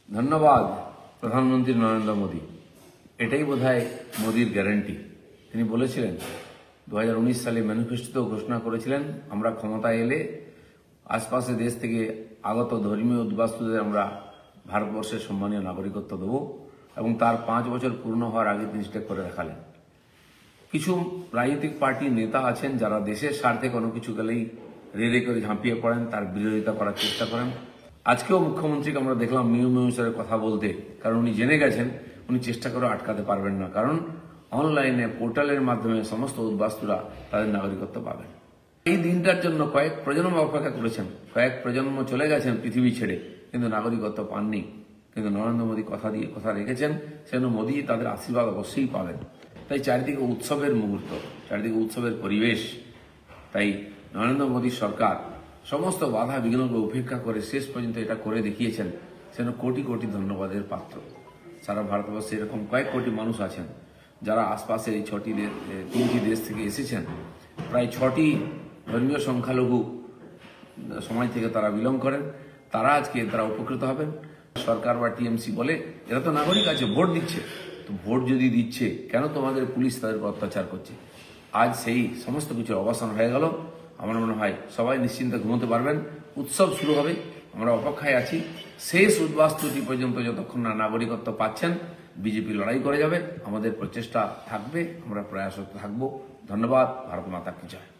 ধন্যবাদ প্রধানমন্ত্রী নরেন্দ্র মোদী। এটাই বোধহয় মোদীর গ্যারান্টি। তিনি বলেছিলেন 2019 সালে ম্যানিফেস্টোতেও ঘোষণা করেছিলেন, আমরা ক্ষমতায় এলে আশপাশের দেশ থেকে আগত ধর্মীয় উদ্বাস্তুদের আমরা ভারতবর্ষের সম্মানীয় নাগরিকত্ব দেব, এবং তার 5 বছর পূর্ণ হওয়ার আগে তিনি সেটা করে দেখালেন। কিছু রাজনৈতিক পার্টির নেতা আছেন যারা দেশের স্বার্থে কোনো কিছু গেলেই রেড়ে করে ঝাঁপিয়ে পড়েন, তার বিরোধিতা করার চেষ্টা করেন। আজকেও মুখ্যমন্ত্রীকে আমরা দেখলাম মিউ মিউসের কথা বলতে, কারণ উনি জেনে গেছেন উনি চেষ্টা করে আটকাতে পারবেন না, কারণ অনলাইনে পোর্টালের মাধ্যমে সমস্ত উদ্বাস্তুরা তাদের নাগরিকত্ব পাবেন। এই দিনটার জন্য কয়েক প্রজন্ম অপেক্ষা করেছেন, কয়েক প্রজন্ম চলে গেছেন পৃথিবী ছেড়ে, কিন্তু নাগরিকত্ব পাননি। কিন্তু নরেন্দ্র মোদী কথা রেখেছেন, সেজন্য মোদী তাদের আশীর্বাদ অবশ্যই পাবেন। তাই চারিদিকে উৎসবের মুহূর্ত, চারিদিকে উৎসবের পরিবেশ। তাই নরেন্দ্র মোদী সরকার সমস্ত বাধা বিঘ্নকে উপেক্ষা করে শেষ পর্যন্ত এটা করে দেখিয়েছেন, সেজন্য কোটি কোটি ধন্যবাদের পাত্র। সারা ভারতবর্ষে এরকম কয়েক কোটি মানুষ আছেন যারা আশপাশের এই 3টি দেশ থেকে এসেছেন। প্রায় 6টি ধর্মীয় সংখ্যালঘু সমাজ থেকে তারা বিলং করেন। তারা আজকে তারা উপকৃত হবেন। সরকার বা টিএমসি বলে এরা তো নাগরিক আছে, ভোট দিচ্ছে, তো ভোট যদি দিচ্ছে কেন তোমাদের পুলিশ তাদের অত্যাচার করছে? আজ সেই সমস্ত কিছুর অবসান হয়ে গেল। আমার মনে হয় সবাই নিশ্চিন্তে ঘুমোতে পারবেন। উৎসব শুরু হবে, আমরা অপেক্ষায় আছি। শেষ উদ্বাস্তুটি পর্যন্ত যতক্ষণ না নাগরিকত্ব পাচ্ছেন, বিজেপি লড়াই করে যাবে। আমাদের প্রচেষ্টা থাকবে, আমরা প্রয়াসরত থাকবো। ধন্যবাদ। ভারত মাতা কি জয়।